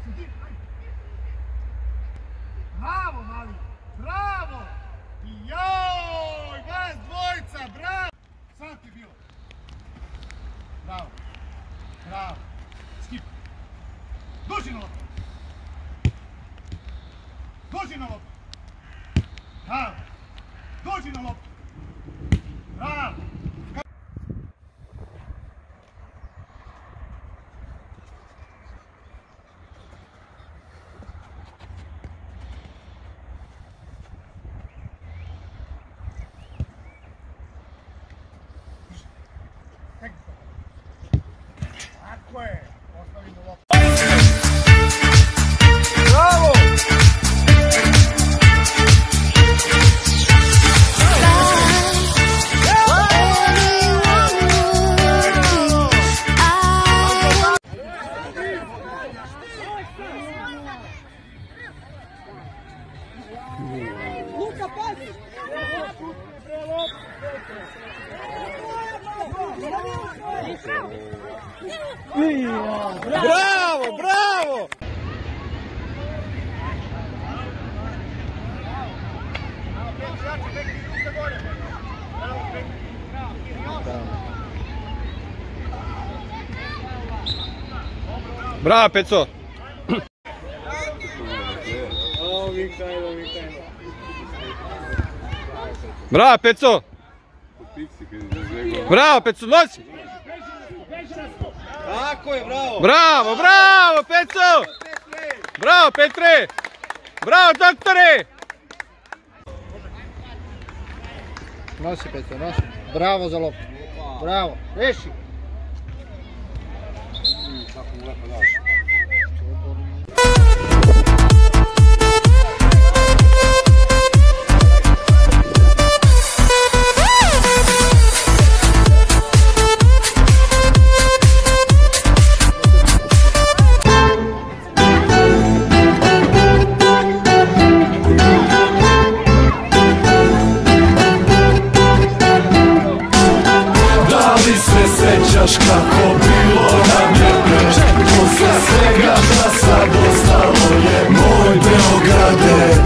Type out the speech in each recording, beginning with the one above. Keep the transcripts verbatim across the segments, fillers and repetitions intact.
Bravo, mali! Bravo! Joj, vas dvojica, bravo! Sam ti bilo. Bravo. Bravo. Skip. Dođi na loptu. Dođi na loptu. Bravo. Dođi na loptu. Bravo. Tako je. Ostavimo loptu. Bravo! Luka, pazi! Bravo, bravo! Bravo, Peco! Bravo, Peco! Bravo, Peco, nosi! Tako je, bravo! Bravo, bravo, Peco! Bravo, Petre! Bravo, doktore! Nosi, Peco, nosi. Bravo za loptu. Bravo. Reši. Sećaš kako bilo nam je pre, posle svega šta sad ostalo je moj Beograde.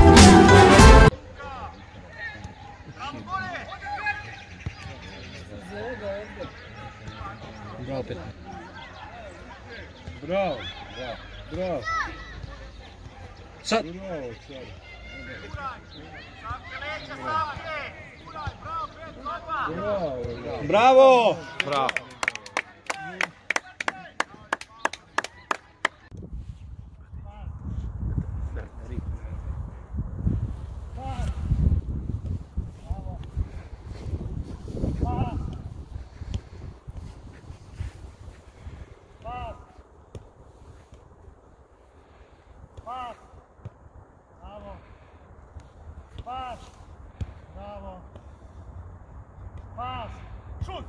Bravo, Petar. Bravo, bravo. Sad. Bravo! Bravo! Pas! Bravo! Pas! Šut!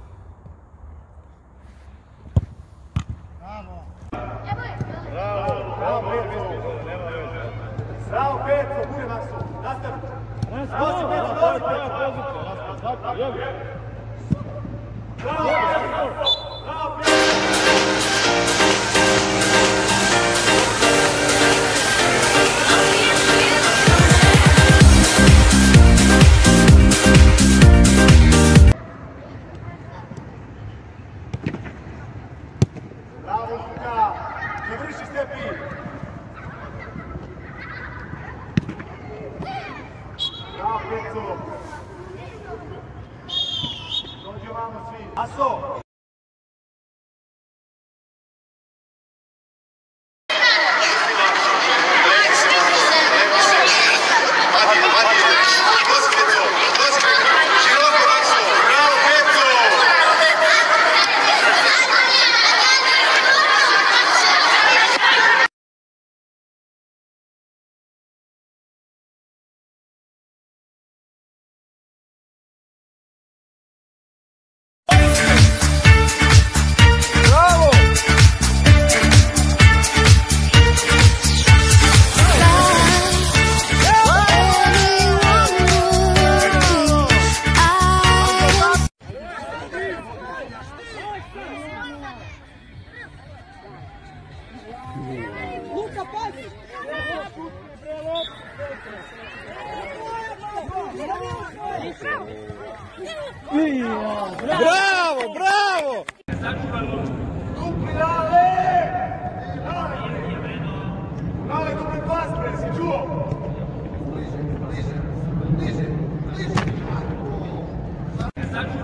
Bravo! Bravo! Bravo, Peco! Bravo, Peco! Bude Maksu! Nastavi! Nosi, Peco! Nosi, Peco! Bravo, Peco! Bravo, Peco! Bravo, Luka! Završi Stepi! Bravo, Peco! Dođe vamo svi! Aso!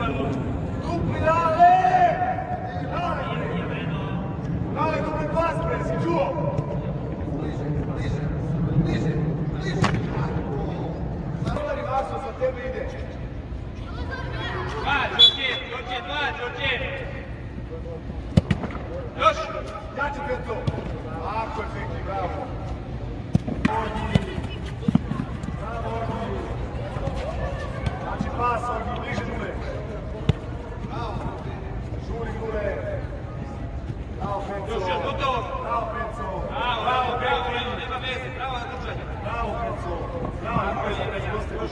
Dupli dale! Dale! Dale, dupli pas, bre, si čuo? Stari Vaso, za tebe ide. Dva, Đorđe, Đorđe, dva, Đorđe. Još! Jači Peto. Ako je Peki, bravo. Bravo, Orgi. Jači pas, Orgi, bliže Nule. Žuri Nule. Bravo, Peco. Još je gotovo. Bravo, Peco. Bravo, bravo, bravo, nema veze, bravo na držanje. Bravo, Peco. Bravo, Peco. Još.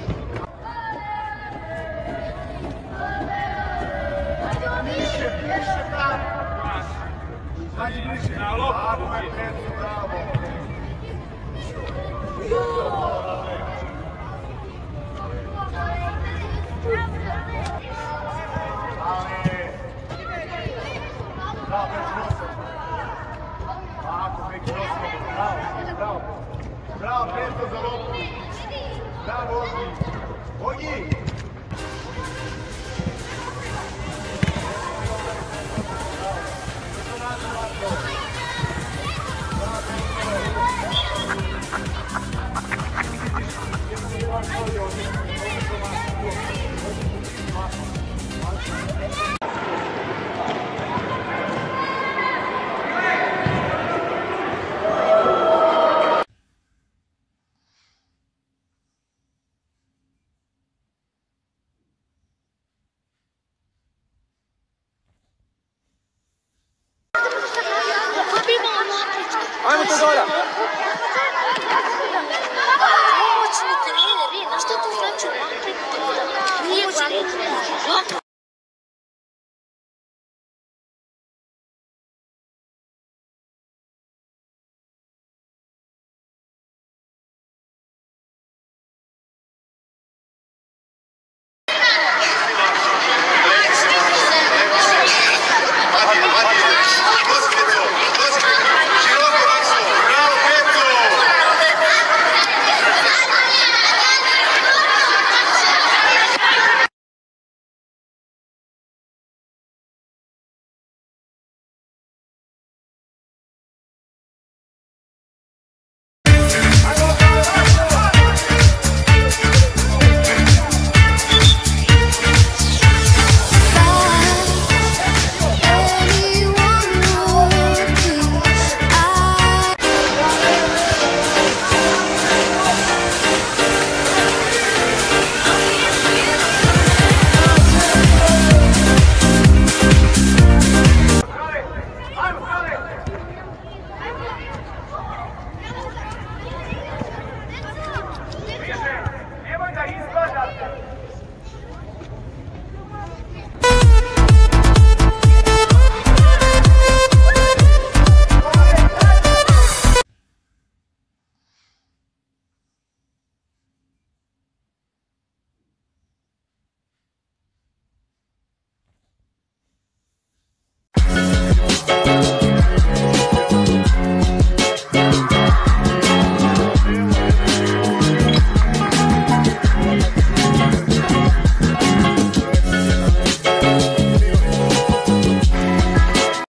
Više, više, bravo. Hajde bliže. Bravo, je Peco, bravo. Ale. Bravo, Peco, nosa. Ako, Peki, nosa. Bravo, bravo. Bravo, Peco za loptu. Bravo, Ogi. Ogi.